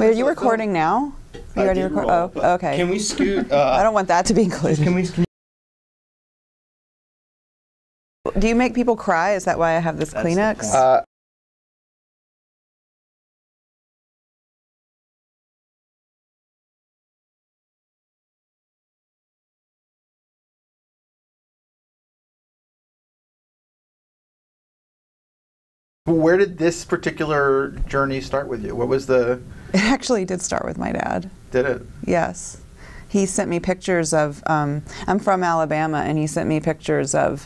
Wait, are you recording now? Are you ready to record? Oh, okay. Can we scoot? I don't want that to be included. Do you make people cry? Is that why I have this Kleenex? Where did this particular journey start with you? What was the... It actually did start with my dad. Did it? Yes. He sent me pictures of, I'm from Alabama, and he sent me pictures of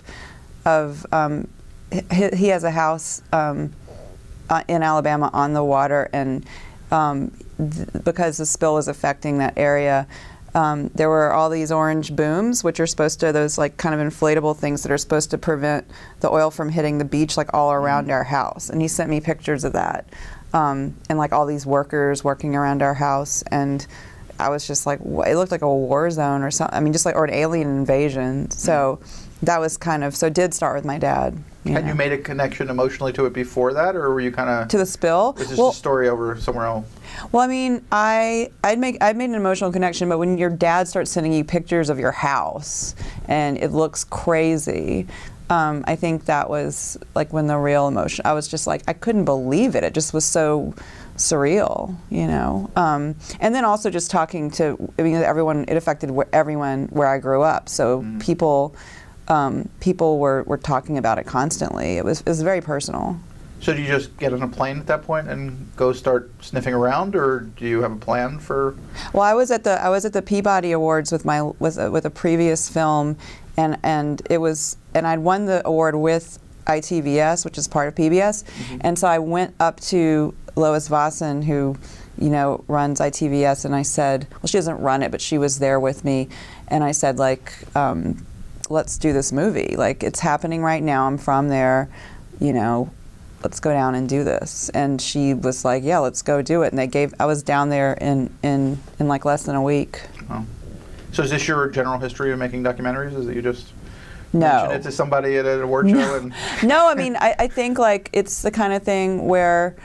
he has a house in Alabama on the water, and because the spill was affecting that area, there were all these orange booms, which are supposed to, those like kind of inflatable things that are supposed to prevent the oil from hitting the beach like all around our house. And he sent me pictures of that, and like all these workers working around our house, and I was just like, it looked like a war zone or something. I mean, just like, or an alien invasion. So that was kind of, so it did start with my dad. Had you made a connection emotionally to it before that, or were you kind of... To the spill? Was this a story over somewhere else? Well, I mean, I'd made an emotional connection, but when your dad starts sending you pictures of your house and it looks crazy, I think that was like when the real emotion, I was just like, I couldn't believe it. It just was so surreal, you know. And then also just talking to, I mean, everyone, it affected everyone where I grew up. So people were talking about it constantly. It was very personal. So do you just get on a plane at that point and go start sniffing around, or do you have a plan for? Well, I was at the Peabody Awards with a previous film, and I'd won the award with ITVS, which is part of PBS, and so I went up to Lois Vossen, who, you know, runs ITVS, and I said, well, she doesn't run it, but she was there with me, and I said, like, let's do this movie. Like, it's happening right now. I'm from there, you know. Let's go down and do this. And she was like, yeah, let's go do it. And I was down there in like less than a week. Oh. So is this your general history of making documentaries? Is that you just mention it to somebody at an award show? And No, I mean, I think like it's the kind of thing where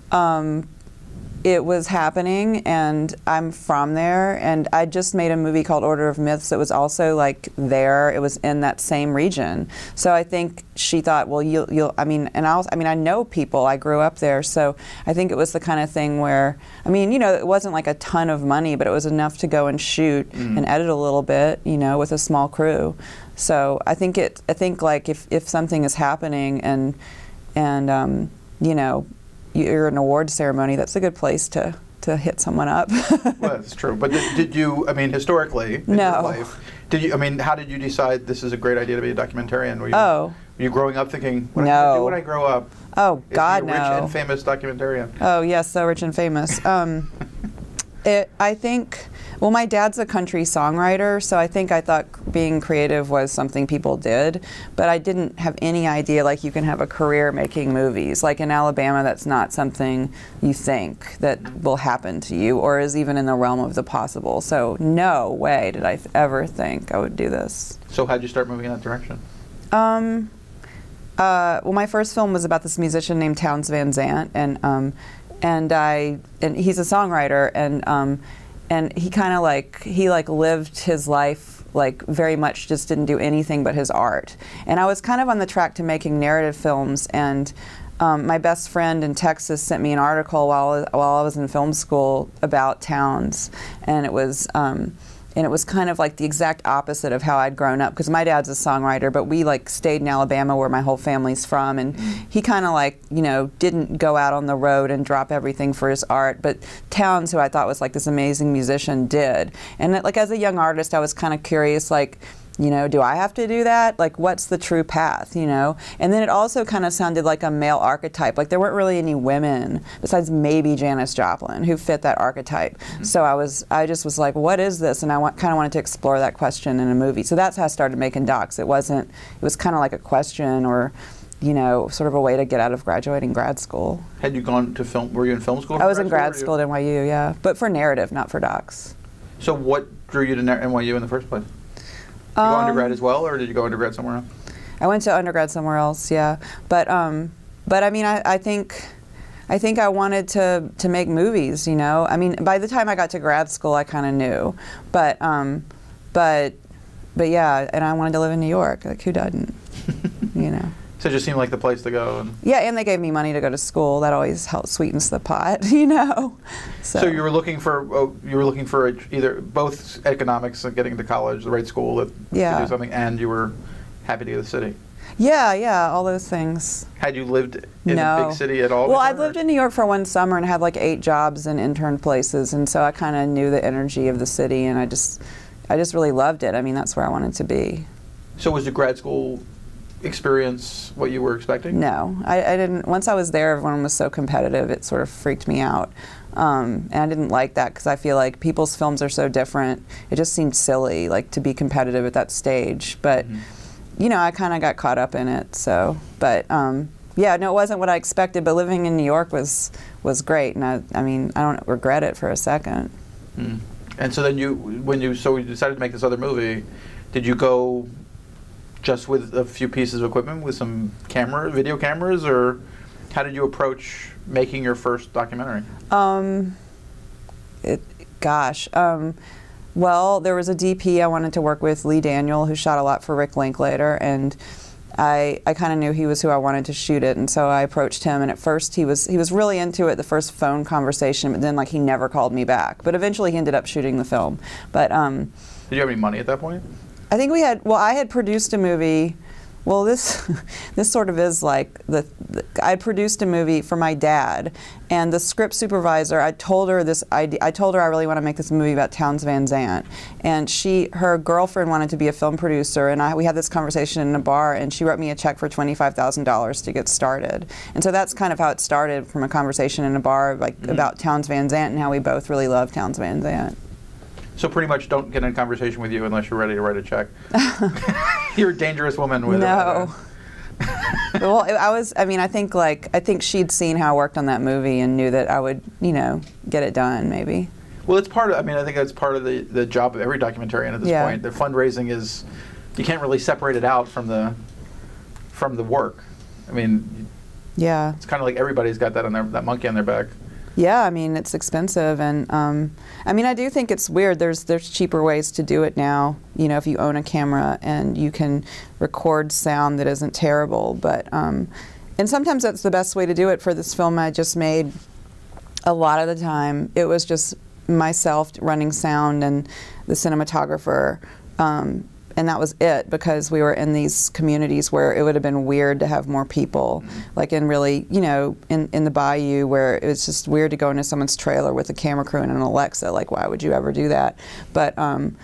it was happening, and I'm from there, and I just made a movie called Order of Myths that was also like there. It was in that same region. So I think she thought, well, I mean, I know people. I grew up there, so I think it was the kind of thing where, I mean, you know, it wasn't like a ton of money, but it was enough to go and shoot and edit a little bit, you know, with a small crew. So I think like if something is happening and you know, you're at an award ceremony, that's a good place to hit someone up. Well, that's true. But did you, I mean, historically in your life, did you, I mean, how did you decide this is a great idea to be a documentarian? Were you growing up thinking, what am I going to do when I grow up? Oh, God, no. Rich and famous documentarian. Oh, yes, so rich and famous. I think, well, my dad's a country songwriter, so I think I thought being creative was something people did, but I didn't have any idea like you can have a career making movies. Like in Alabama, that's not something you think that will happen to you or is even in the realm of the possible. So no way did I ever think I would do this. So how'd you start moving in that direction? Well, my first film was about this musician named Townes Van Zandt, and he's a songwriter, and he kind of like lived his life like very much just didn't do anything but his art. And I was kind of on the track to making narrative films, and my best friend in Texas sent me an article while I was in film school about Townes, and it was kind of like the exact opposite of how I'd grown up, because my dad's a songwriter, but we like stayed in Alabama where my whole family's from, and he kind of like, you know, didn't go out on the road and drop everything for his art, but Townes, who I thought was like this amazing musician, did. And like as a young artist, I was kind of curious, like, you know, do I have to do that? Like, what's the true path, you know? And then it also kind of sounded like a male archetype. Like, there weren't really any women, besides maybe Janis Joplin, who fit that archetype. So I just was like, what is this? And I kind of wanted to explore that question in a movie. So that's how I started making docs. It was kind of like a question, or, you know, sort of a way to get out of graduating grad school. Had you gone to film, were you in film school? I was in grad school at NYU, yeah. But for narrative, not for docs. So what drew you to NYU in the first place? Did you go undergrad as well, or did you go undergrad somewhere else? I went to undergrad somewhere else, yeah. But I mean, I think I think I wanted to make movies, you know. I mean, by the time I got to grad school, I kind of knew, but yeah, and I wanted to live in New York. Like, who doesn't, you know? So it just seemed like the place to go. Yeah, and they gave me money to go to school. That always helps sweetens the pot, you know. So you were looking for either both economics and getting to college, the right school that to do something, and you were happy to go to the city. Yeah, all those things. Had you lived in a big city at all? Well, I'd lived in New York for one summer and had like 8 jobs and intern places, and so I kind of knew the energy of the city, and I just really loved it. I mean, that's where I wanted to be. So was the grad school experience what you were expecting? No, I didn't. Once I was there, everyone was so competitive, it sort of freaked me out. And I didn't like that because I feel like people's films are so different. It just seemed silly, like, to be competitive at that stage. But, you know, I kind of got caught up in it. So, but yeah, no, it wasn't what I expected. But living in New York was great, and I mean, I don't regret it for a second. And so then when you decided to make this other movie, did you go just with a few pieces of equipment, with some video cameras, or how did you approach making your first documentary? Well, there was a DP I wanted to work with, Lee Daniel, who shot a lot for Rick Linklater, and I kind of knew he was who I wanted to shoot it, and so I approached him. And at first he was really into it, the first phone conversation, but then like he never called me back. But eventually he ended up shooting the film. But did you have any money at that point? I think I had produced a movie. Well, this sort of is like I produced a movie for my dad, and the script supervisor, I told her this idea. I told her I really want to make this movie about Townes Van Zandt, and her girlfriend wanted to be a film producer, and we had this conversation in a bar, and she wrote me a check for $25,000 to get started. And so that's kind of how it started, from a conversation in a bar, like about Townes Van Zandt and how we both really love Townes Van Zandt. So pretty much don't get in a conversation with you unless you're ready to write a check. You're a dangerous woman with No. Well, I think she'd seen how I worked on that movie and knew that I would, you know, get it done, maybe. Well, it's part of, I think that's part of the job of every documentarian at this point. The fundraising is, you can't really separate it out from the work. I mean, yeah, it's kind of like everybody's got that monkey on their back. Yeah, I mean, it's expensive, and I mean, I do think it's weird. There's cheaper ways to do it now. You know, if you own a camera and you can record sound that isn't terrible, but and sometimes that's the best way to do it. For this film I just made, a lot of the time it was just myself running sound and the cinematographer. And that was it, because we were in these communities where it would have been weird to have more people, like in really, you know, in the bayou, where it was just weird to go into someone's trailer with a camera crew and an Alexa. Like, why would you ever do that? But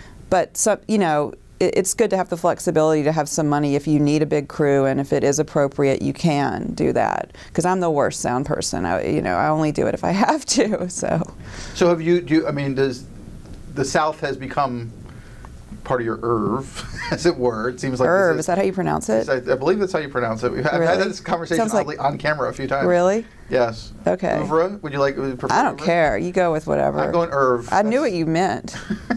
so, you know, it's good to have the flexibility to have some money if you need a big crew, and if it is appropriate, you can do that. Because I'm the worst sound person. I only do it if I have to. So have you? I mean, does the South has become part of your as it were? It seems like is that how you pronounce it? I believe that's how you pronounce it. I've had this conversation on camera a few times. Really? Yes. Okay. Oeuvre? Would you like? I don't care. You go with whatever. I'm going Irv. I knew what you meant.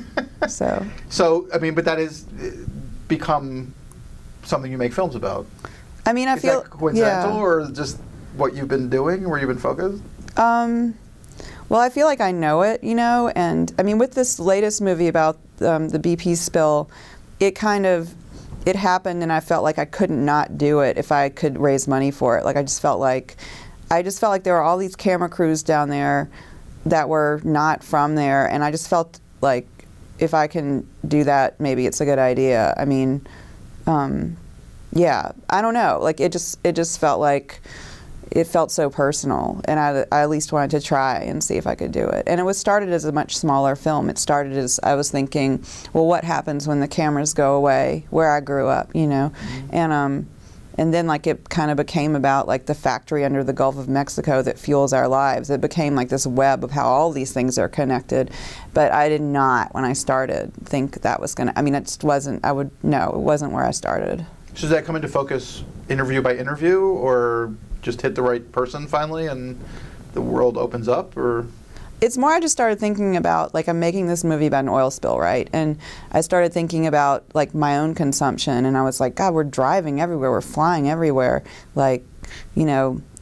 So I mean, but that has become something you make films about. I mean, I feel that coincidental, or just what you've been doing, where you've been focused? Well, I feel like I know it, you know, and I mean, with this latest movie about the BP spill, it happened, and I felt like I couldn't not do it if I could raise money for it. Like, I just felt like there were all these camera crews down there that were not from there, and I just felt like if I can do that, maybe it's a good idea. I mean, yeah, I don't know. Like, it just felt like it felt so personal, and I at least wanted to try and see if I could do it. And it was started as a much smaller film. It started as I was thinking, well, what happens when the cameras go away where I grew up, you know? And then, like, it kind of became about, like, the factory under the Gulf of Mexico that fuels our lives. It became like this web of how all these things are connected. But I did not, when I started, think that was gonna, I mean, it just wasn't, it wasn't where I started. So does that come into focus interview by interview, or just hit the right person finally and the world opens up? Or it's more, I just started thinking about, like, I'm making this movie about an oil spill, right? And I started thinking about, like, my own consumption, and I was like, God, we're driving everywhere, we're flying everywhere. Like, you know,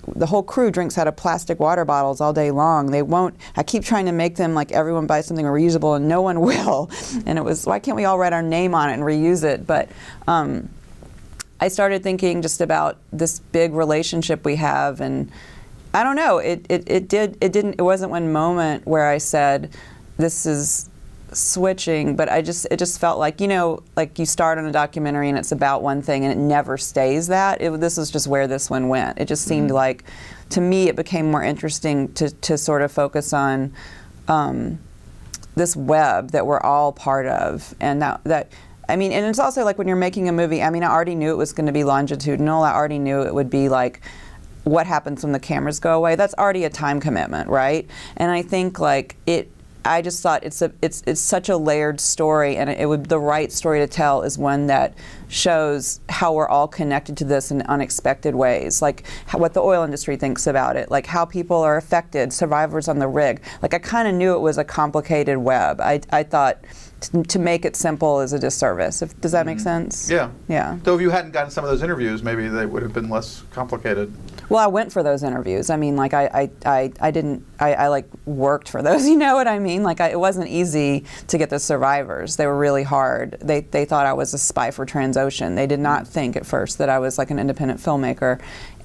the whole crew drinks out of plastic water bottles all day long. They won't, I keep trying to make them like everyone buy something reusable and no one will. And it was, why can't we all write our name on it and reuse it? But I started thinking just about this big relationship we have, and I don't know, it wasn't one moment where I said, this is switching, but it just felt like, you know, like you start on a documentary and it's about one thing and it never stays that. This is just where this one went. It just seemed like, to me, it became more interesting to sort of focus on this web that we're all part of, and I mean, and it's also like when you're making a movie, I mean, I already knew it was going to be longitudinal. I already knew it would be like, what happens when the cameras go away? That's already a time commitment, right? And I think like I just thought it's such a layered story, and the right story to tell is one that shows how we're all connected to this in unexpected ways, like what the oil industry thinks about it, like how people are affected, survivors on the rig. Like I kind of knew it was a complicated web. I thought to make it simple is a disservice. Does that make sense? Yeah. Yeah. So if you hadn't gotten some of those interviews, maybe they would have been less complicated. Well, I went for those interviews. I mean, like I like worked for those. You know what I mean? Like it wasn't easy to get the survivors. They were really hard. They thought I was a spy for Transocean. They did not think at first that I was like an independent filmmaker,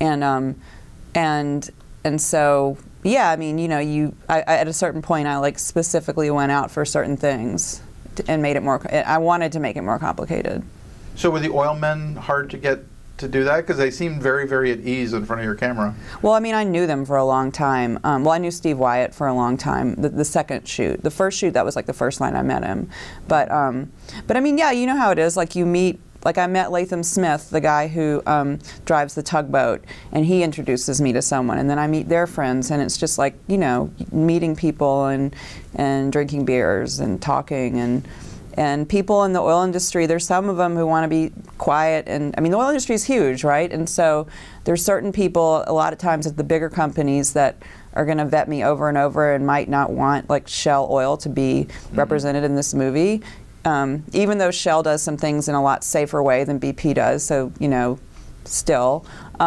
and so yeah. I mean, you know, at a certain point, I like specifically went out for certain things and made it more. I wanted to make it more complicated. So were the oil men hard to get to do that? Because they seemed very, very at ease in front of your camera. Well, I mean, I knew them for a long time. Well, I knew Steve Wyatt for a long time. The second shoot. The first shoot, that was like the first night I met him. But I mean, yeah, you know how it is. Like you meet, like I met Latham Smith, the guy who drives the tugboat, and he introduces me to someone, and then I meet their friends, and it's just like, you know, meeting people and drinking beers and talking and people in the oil industry. There's some of them who want to be quiet, and I mean the oil industry is huge, right? And so there's certain people a lot of times at the bigger companies that are going to vet me over and over and might not want like Shell Oil to be represented in this movie. Even though Shell does some things in a lot safer way than BP does, so, you know, still.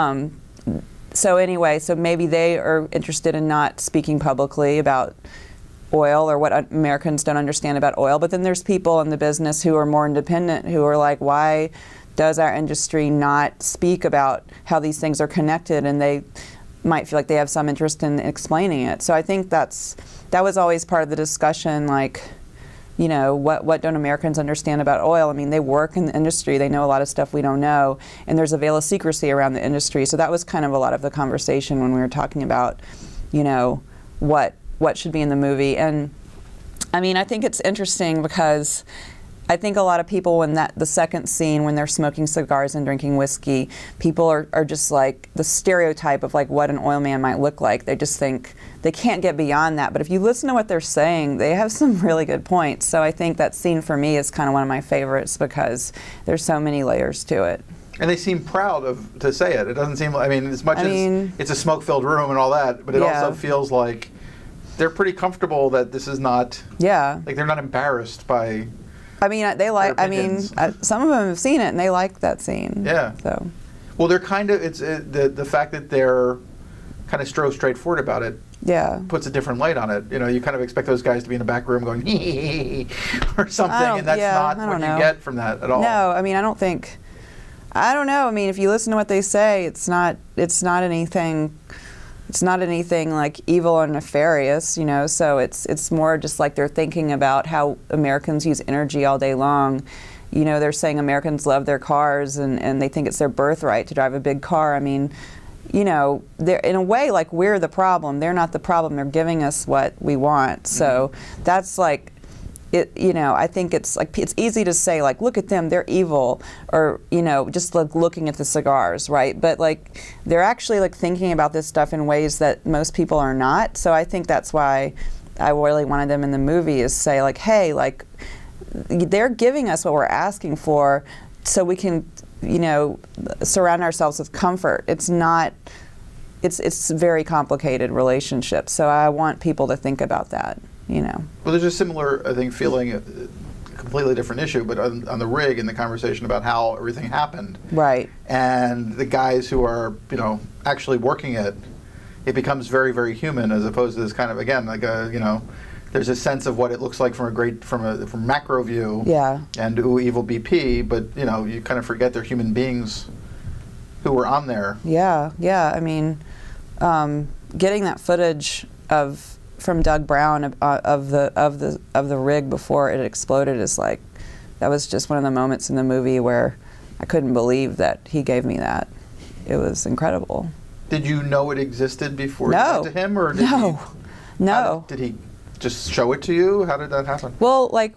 So anyway, so maybe they are interested in not speaking publicly about oil or what Americans don't understand about oil, but then there's people in the business who are more independent who are like, why does our industry not speak about how these things are connected? And they might feel like they have some interest in explaining it. So I think that was always part of the discussion, like, you know, what don't Americans understand about oil? I mean, they work in the industry, they know a lot of stuff we don't know, and there's a veil of secrecy around the industry. So that was kind of a lot of the conversation when we were talking about, you know, what should be in the movie. And I mean, I think it's interesting because I think a lot of people, when the second scene, when they're smoking cigars and drinking whiskey, people are just like the stereotype of like what an oil man might look like. They just think they can't get beyond that. But if you listen to what they're saying, they have some really good points. So I think that scene for me is kind of one of my favorites because there's so many layers to it. And they seem proud to say it. It doesn't seem like, I mean, as much as it's a smoke-filled room and all that, but it also feels like they're pretty comfortable that this is not, like they're not embarrassed by. I mean, they like. I mean, some of them have seen it and they like that scene. Yeah. So. Well, they're kind of. It's the fact that they're kind of straightforward about it. Yeah. Puts a different light on it. You know, you kind of expect those guys to be in the back room going or something, and that's not what you get from that at all. No, I mean, I don't think. I don't know. I mean, if you listen to what they say, it's not anything. It's not anything like evil or nefarious, you know, so it's more just like they're thinking about how Americans use energy all day long. You know, they're saying Americans love their cars and they think it's their birthright to drive a big car. I mean, you know, they're in a way like we're the problem. They're not the problem. They're giving us what we want. So that's like, you know, I think it's like it's easy to say like, look at them, they're evil, or you know, just like looking at the cigars, right? But like they're actually like thinking about this stuff in ways that most people are not. So I think that's why I really wanted them in the movie is say like, hey, like they're giving us what we're asking for, so we can, you know, surround ourselves with comfort. It's not. It's very complicated relationship. So I want people to think about that. You know. Well, there's a similar, I think, feeling completely different issue, but on the rig and the conversation about how everything happened. Right. And the guys who are, actually working it, it becomes very, very human as opposed to this kind of, again, like there's a sense of what it looks like from macro view. Yeah. And ooh, evil BP, but you kind of forget they're human beings who were on there. Yeah, yeah. I mean, getting that footage from Doug Brown of the rig before it exploded is like, that was just one of the moments in the movie where I couldn't believe that he gave me that. It was incredible. Did you know it existed before you went to him, or No. Did he just show it to you? How did that happen? Well, like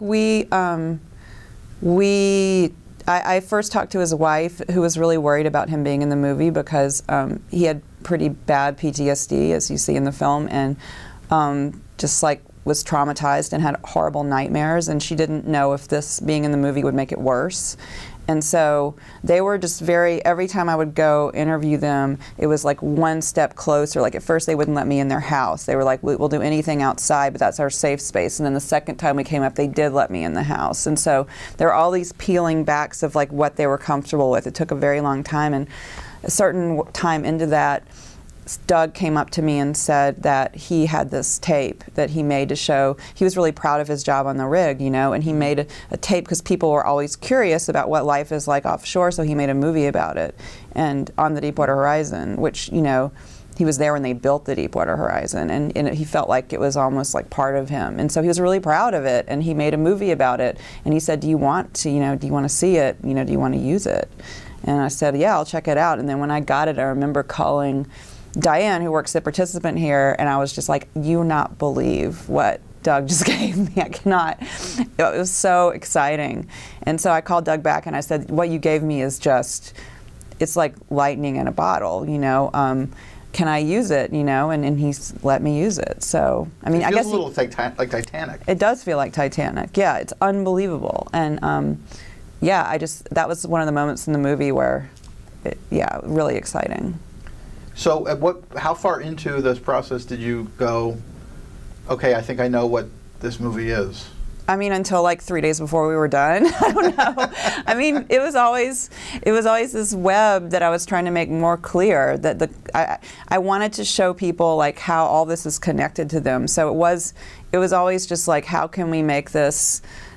I first talked to his wife, who was really worried about him being in the movie because he had pretty bad PTSD, as you see in the film, and just like was traumatized and had horrible nightmares, and she didn't know if this being in the movie would make it worse. And so they were just every time I would go interview them, it was like one step closer. Like at first they wouldn't let me in their house. They were like, we'll do anything outside, but that's our safe space. And then the second time we came up, they did let me in the house. And so there were all these peeling backs of like what they were comfortable with. It took a very long time, and a certain time into that, Doug came up to me and said that he had this tape that he made to show. He was really proud of his job on the rig, and he made a tape because people were always curious about what life is like offshore, so he made a movie about it, and on the Deepwater Horizon, which, he was there when they built the Deepwater Horizon, and he felt like it was almost like part of him, and so he was really proud of it, and he made a movie about it, and he said, do you want to see it, do you want to use it? And I said, yeah, I'll check it out. And then when I got it, I remember calling Diane, who works the participant here, and I was just like, you not believe what Doug just gave me. I cannot. It was so exciting. And so I called Doug back and I said, what you gave me is just, it's like lightning in a bottle, can I use it, and he's let me use it. So, I mean, I guess it feels a little like Titanic. It does feel like Titanic. Yeah, it's unbelievable. And yeah, that was one of the moments in the movie where, really exciting. So how far into this process did you go, okay, I think I know what this movie is? I mean, until like 3 days before we were done. I don't know. I mean, it was always this web that I was trying to make more clear, that I wanted to show people like how all this is connected to them. So it was always just like, how can we make this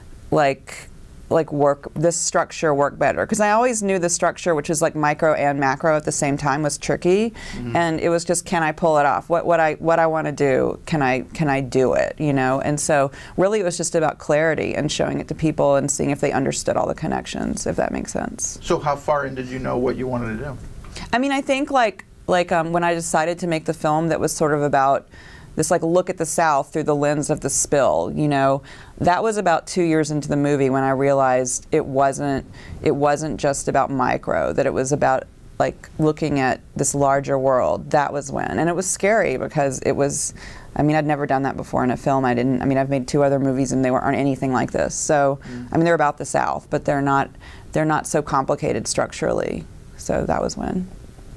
this structure work better? Because I always knew the structure, which is like micro and macro at the same time, was tricky, and it was just, can I pull it off? What I want to do, can I do it? And so really it was just about clarity and showing it to people and seeing if they understood all the connections, if that makes sense. So how far in did you know what you wanted to do? I mean, I think when I decided to make the film that was sort of about this look at the South through the lens of the spill, that was about 2 years into the movie when I realized it wasn't just about micro, that it was about looking at this larger world. That was when, and it was scary because it was, I mean, I'd never done that before in a film. I've made 2 other movies and they aren't anything like this. So, I mean, they're about the South, but they're not so complicated structurally. So that was when.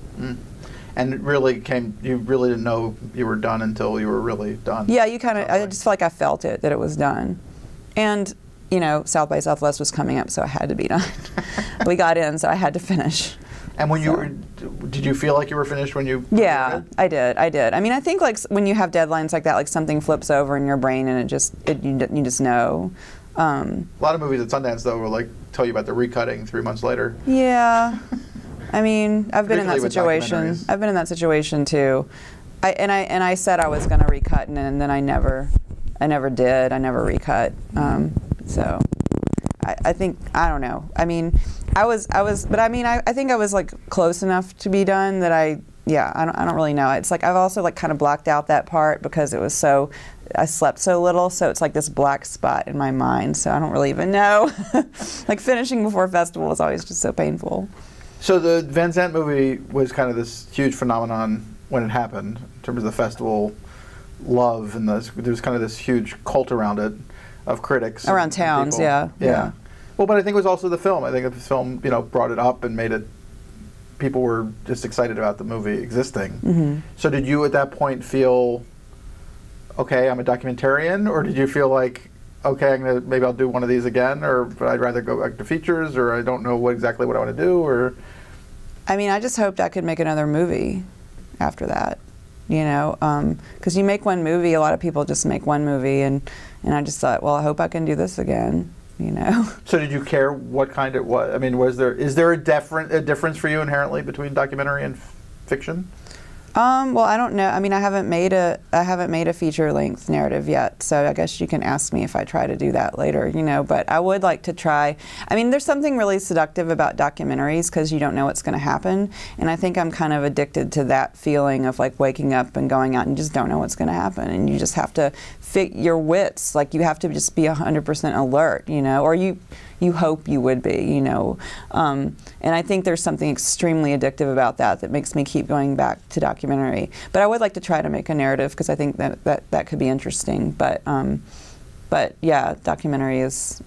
And it really you really didn't know you were done until you were really done. Yeah, I just felt like I felt it, that it was done. And, South by Southwest was coming up, so I had to be done. We got in, so I had to finish. And when did you feel like you were finished when you? Yeah, I did. I mean, I think when you have deadlines like that, something flips over in your brain and you just know. A lot of movies at Sundance, though, will tell you about the recutting 3 months later. Yeah. I mean, I've been in that situation. I've been in that situation too. I said I was going to recut, and then I never did. I never recut. So I think, I don't know. I mean, but I mean, I think I was close enough to be done that I don't really know. It's I've also kind of blocked out that part because it was I slept so little, so it's this black spot in my mind. So I don't really even know. Finishing before a festival was always just so painful. So the Van Zandt movie was kind of this huge phenomenon when it happened, in terms of the festival love, and there was kind of this huge cult around it of critics. Around towns, yeah. Well, but I think it was also the film. I think the film, brought it up and made it, people were just excited about the movie existing. So did you at that point feel, okay, I'm a documentarian, or did you feel like okay, maybe I'll do one of these again, but I'd rather go back to features, or I don't know exactly what I want to do, or? I mean, I just hoped I could make another movie after that, you know, because you make one movie, a lot of people just make one movie, and I just thought, well, I hope I can do this again, you know. So did you care what kind it was? I mean, is there a difference for you inherently between documentary and fiction? Well, I don't know. I mean, I haven't made a feature-length narrative yet, so I guess you can ask me if I try to do that later, you know. But I would like to try. I mean, there's something really seductive about documentaries because you don't know what's going to happen, and I think I'm kind of addicted to that feeling of like waking up and going out and you just don't know what's going to happen, and you just have to fit your wits. Like you have to just be 100% alert, you know, or you hope you would be, you know. And I think there's something extremely addictive about that makes me keep going back to documentary. But I would like to try to make a narrative because I think that could be interesting. But yeah, documentary is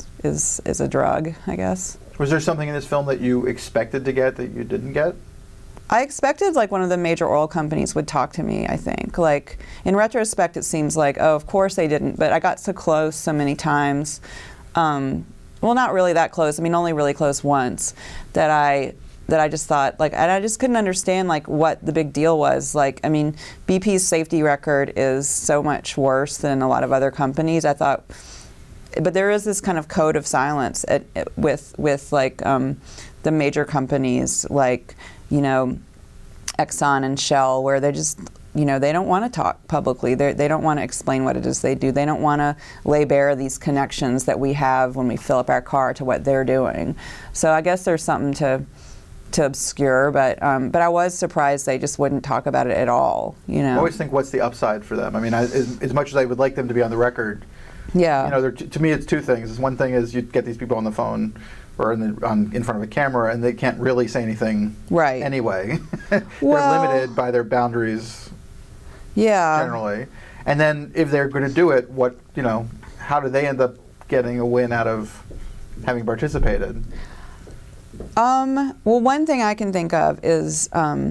a drug, I guess. Was there something in this film that you expected to get that you didn't get? I expected like one of the major oil companies would talk to me, I think. Like in retrospect, it seems like, oh, of course they didn't, but I got so close so many times. Well, not really that close. I mean, only really close once. That I just thought like, and I just couldn't understand like what the big deal was. Like, I mean, BP's safety record is so much worse than a lot of other companies. I thought, but there is this kind of code of silence with like the major companies like, you know, Exxon and Shell, where they just, you know, they don't want to talk publicly. They don't want to explain what it is they do. They don't want to lay bare these connections that we have when we fill up our car to what they're doing. So I guess there's something to obscure, but I was surprised they just wouldn't talk about it at all. You know, I always think, what's the upside for them? I mean, as much as I would like them to be on the record, yeah, you know, to me it's two things. One thing is you get these people on the phone or in front of a camera, and they can't really say anything right anyway. Well, they're limited by their boundaries. Yeah. Generally, and then if they're going to do it, how do they end up getting a win out of having participated? Well, one thing I can think of is, and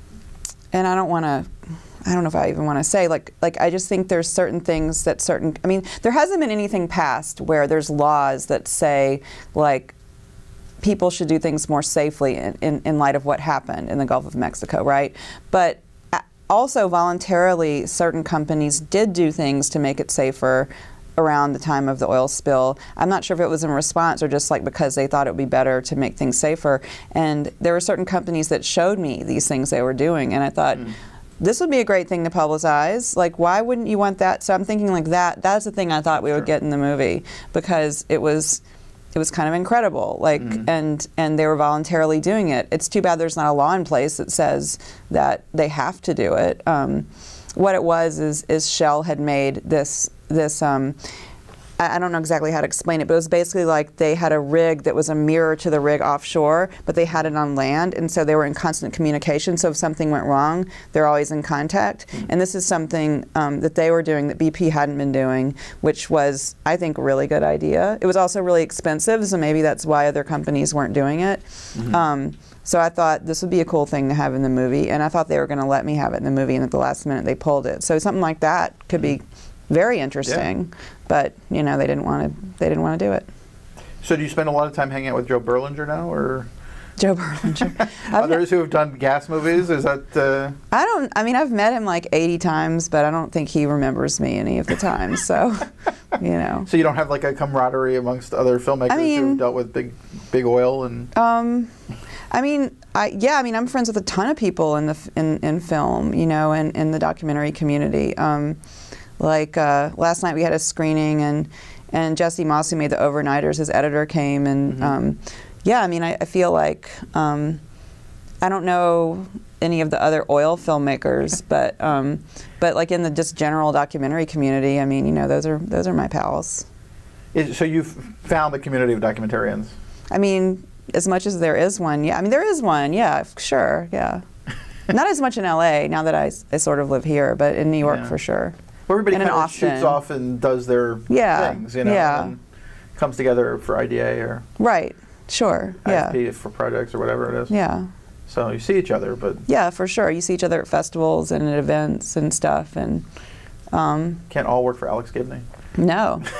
I don't know if I even want to say, like I just think there's certain things that I mean, there hasn't been anything passed where there's laws that say, like, people should do things more safely in light of what happened in the Gulf of Mexico, right? But also voluntarily, certain companies did do things to make it safer around the time of the oil spill. I'm not sure if it was in response or just like because they thought it would be better to make things safer. And there were certain companies that showed me these things they were doing, and I thought, this would be a great thing to publicize. Like, why wouldn't you want that? So I'm thinking like that's the thing I thought we would get in the movie, because it was kind of incredible. Like, and they were voluntarily doing it. It's too bad there's not a law in place that says that they have to do it. What it was is Shell had made this I don't know exactly how to explain it, but it was basically like they had a rig that was a mirror to the rig offshore, but they had it on land, and so they were in constant communication. So if something went wrong, they're always in contact. And this is something that they were doing that BP hadn't been doing, which was, I think, a really good idea. It was also really expensive, so maybe that's why other companies weren't doing it. So I thought this would be a cool thing to have in the movie, and I thought they were going to let me have it in the movie, and at the last minute they pulled it. So something like that could be very interesting, but you know, they didn't want to do it. So do you spend a lot of time hanging out with Joe Berlinger now, or Joe Berlinger? Others who have done gas movies? Is that? I mean, I've met him like 80 times, but I don't think he remembers me any of the time. So, you know. So you don't have like a camaraderie amongst other filmmakers who've dealt with big oil and. I mean, I'm friends with a ton of people in film, you know, and in the documentary community. Like last night we had a screening, and Jesse Moss, who made The Overnighters, his editor came, and yeah, I mean, I feel like I don't know any of the other oil filmmakers, but like in the just general documentary community, I mean, you know, those are my pals. So you've found the community of documentarians? I mean, as much as there is one, yeah. I mean, there is one, yeah, sure, yeah. Not as much in LA now that I sort of live here, but in New York for sure. Well, everybody kind of shoots off and does their things, you know, and comes together for IDA or sure, IFP for projects or whatever it is. Yeah. So you see each other, but yeah, for sure, you see each other at festivals and at events and stuff, and can't all work for Alex Gibney. No.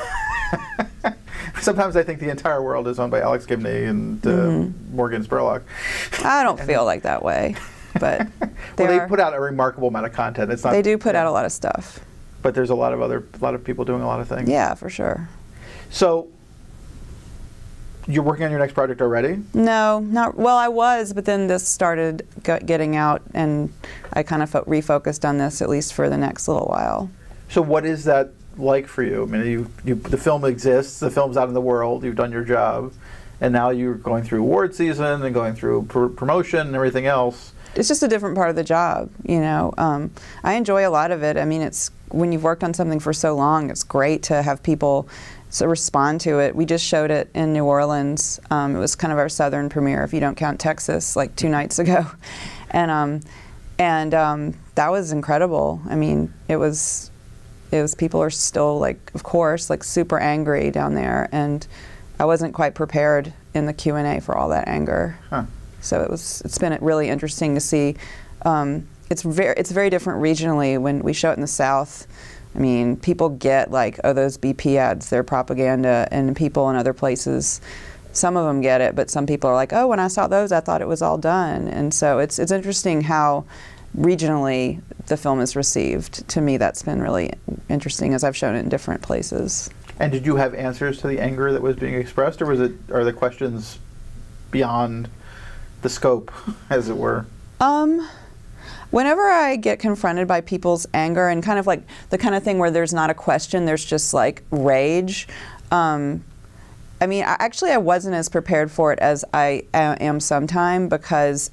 Sometimes I think the entire world is owned by Alex Gibney and Morgan Spurlock. I don't feel like that way, but they put out a remarkable amount of content. It's not. They do put out a lot of stuff. But there's a lot of people doing a lot of things. Yeah, for sure. So, you're working on your next project already? No, not well. I was, but then this started getting out, and I kind of refocused on this at least for the next little while. So, what is that like for you? I mean, the film exists. The film's out in the world. You've done your job, and now you're going through award season and going through promotion and everything else. It's just a different part of the job, you know. I enjoy a lot of it. I mean, it's when you've worked on something for so long, it's great to have people respond to it. We just showed it in New Orleans. It was kind of our southern premiere, if you don't count Texas, like 2 nights ago, and that was incredible. I mean, it was people are still, like, of course, like super angry down there, and I wasn't quite prepared in the Q&A for all that anger. Huh. So it's been really interesting to see. It's very different regionally. When we show it in the South, I mean, people get like, oh, those BP ads, they're propaganda, and people in other places, some of them get it, but some people are like, oh, when I saw those, I thought it was all done. And so it's interesting how regionally the film is received. To me, that's been really interesting as I've shown it in different places. And did you have answers to the anger that was being expressed, or are the questions beyond the scope, as it were? Whenever I get confronted by people's anger, and kind of like the kind of thing where there's not a question, there's just like rage. I mean, I wasn't as prepared for it as I am sometime, because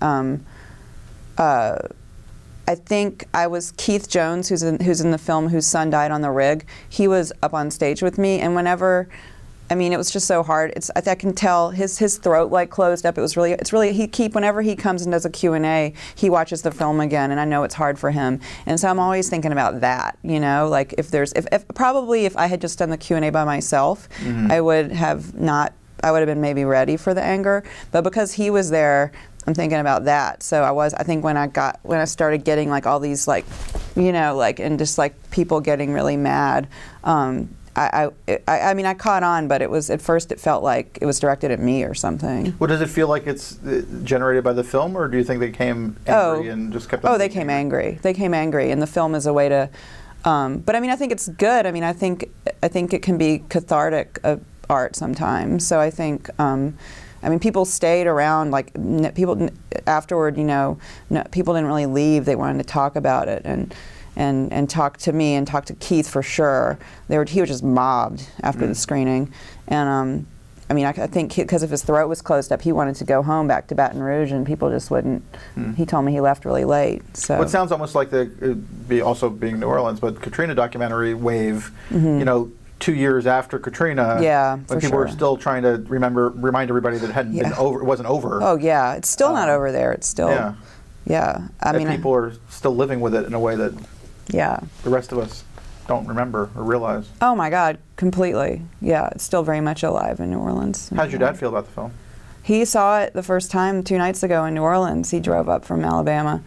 I think I was Keith Jones, who's in the film, whose son died on the rig. He was up on stage with me, and whenever, I mean, it was just so hard. I can tell his throat like closed up. Whenever he comes and does a Q&A, he watches the film again, and I know it's hard for him. And so I'm always thinking about that, you know, like if I had just done the Q&A by myself, I would have been maybe ready for the anger, but because he was there, I'm thinking about that. So I think when I started getting like all these, like, you know, like, and just like people getting really mad, I mean, I caught on, but at first it felt like it was directed at me or something. Well, does it feel like it's generated by the film, or do you think they came angry and just kept on? Oh, they came angry. They came angry, and the film is a way to, but I mean, I think it's good. I mean, I think it can be cathartic art sometimes. So I think, I mean, people stayed around, like, people afterward, you know, people didn't really leave. They wanted to talk about it and talk to me and talk to Keith for sure. He was just mobbed after the screening. And I mean, I think because if his throat was closed up, he wanted to go home back to Baton Rouge, and people just wouldn't. He told me he left really late. So well, it sounds almost like also being New Orleans, but Katrina documentary wave, you know, 2 years after Katrina, when people were still trying to remind everybody that it hadn't been over, it wasn't over. Oh yeah, it's still not over there. It's still, I mean, people are still living with it in a way that the rest of us don't remember or realize. Oh my God, completely. Yeah, it's still very much alive in New Orleans. How did your dad feel about the film? He saw it the first time 2 nights ago in New Orleans. He drove up from Alabama.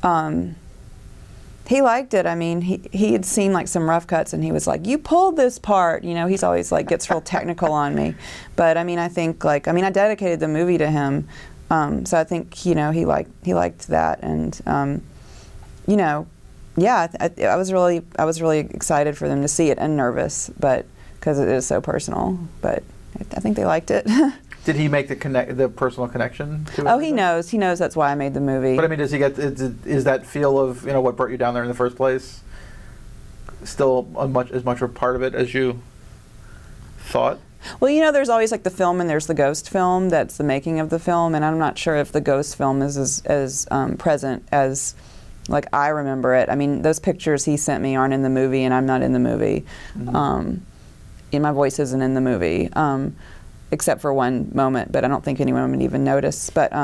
He liked it. I mean, he had seen like some rough cuts, and he was like, "You pulled this part." You know, he's always like gets real technical on me. But I mean, I think I dedicated the movie to him, so I think, you know, he liked that, and you know, yeah, I was really excited for them to see it, and nervous, but because it is so personal. But I think they liked it. Did he make the personal connection to it? Oh, he knows. He knows that's why I made the movie. But I mean, does he get? Is that feel of, you know, what brought you down there in the first place still as much a part of it as you thought? Well, you know, there's always like the film, and there's the ghost film. That's the making of the film, and I'm not sure if the ghost film is as present as like I remember it. I mean, those pictures he sent me aren't in the movie, and I'm not in the movie. My voice isn't in the movie. Except for one moment, but I don't think anyone would even notice. But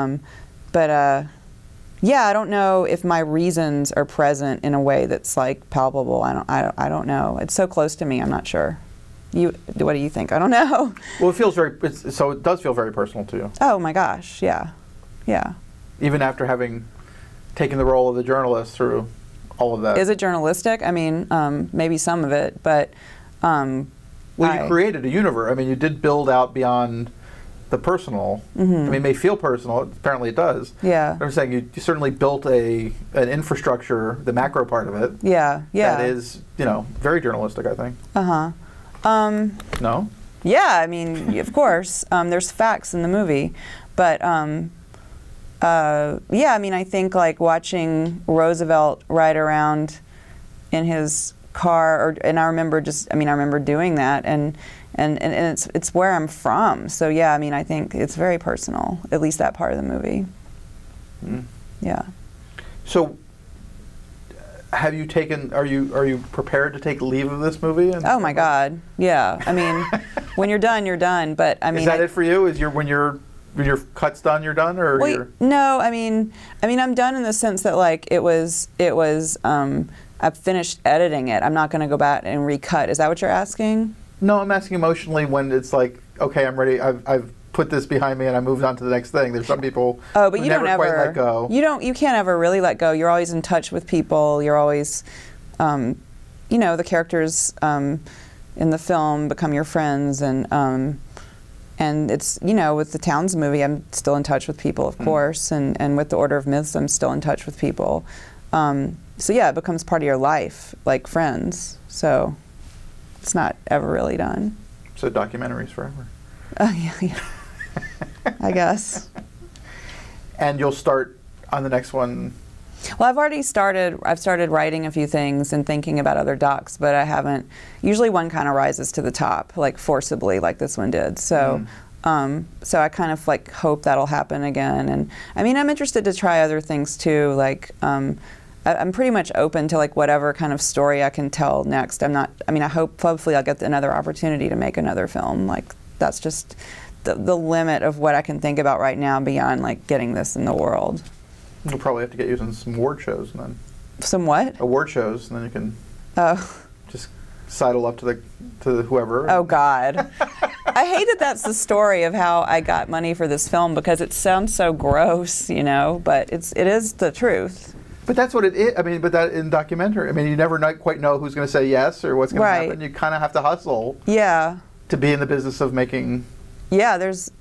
yeah, I don't know if my reasons are present in a way that's like palpable. I don't know. It's so close to me. I'm not sure. What do you think? I don't know. Well, it does feel very personal to you. Oh my gosh, yeah, yeah. Even after having taken the role of the journalist through all of that. Is it journalistic? I mean, maybe some of it, but. Well, you created a universe. I mean, you did build out beyond the personal. I mean, it may feel personal. Apparently, it does. Yeah. But I'm saying you certainly built an infrastructure, the macro part of it. Yeah. Yeah. That is, very journalistic, I think. No. Yeah. I mean, of course, there's facts in the movie, but yeah. I mean, I think like watching Roosevelt ride around in his car, and I remember doing that, and it's where I'm from. So yeah, I mean, I think it's very personal, at least that part of the movie. Yeah. So, have you taken? Are you prepared to take leave of this movie? Oh my God, yeah. I mean, when you're done, you're done. But I mean, is that it for you? Is when your cut's done, you're done, or no? I mean, I'm done in the sense that like it was. I've finished editing it. I'm not going to go back and recut. Is that what you're asking? No, I'm asking emotionally when it's like, okay, I'm ready. I've put this behind me and I moved on to the next thing. There's some people but who you never don't quite ever let go. You can't ever really let go. You're always in touch with people. You're always, the characters in the film become your friends, and it's with the Towns movie, I'm still in touch with people, of course, and with the Order of Myths, I'm still in touch with people. So yeah, it becomes part of your life, like friends. So it's not ever really done. So documentaries forever. Yeah. I guess. And you'll start on the next one. Well, I've started writing a few things and thinking about other docs, but I haven't. Usually one kind of rises to the top, like forcibly, like this one did. So so I kind of like hope that'll happen again. And I mean, I'm interested to try other things too, like I'm pretty much open to like whatever kind of story I can tell next. Hopefully I'll get another opportunity to make another film. Like that's just the limit of what I can think about right now beyond like getting this in the world. You'll probably have to get you in some award shows and then. Some what? Award shows, and then you can just sidle up to whoever. Oh God. I hate that that's the story of how I got money for this film because it sounds so gross, but it is the truth. But that's what it is. I mean, but that in documentary, I mean, you never quite know who's going to say yes or what's going to happen. You kind of have to hustle. Yeah. To be in the business of making. Yeah, there's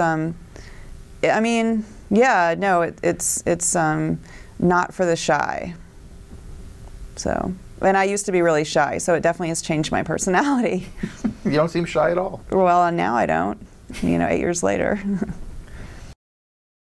I mean, yeah, no, it's not for the shy. So, and I used to be really shy, so it definitely has changed my personality. You don't seem shy at all. Well, now I don't. 8 years later.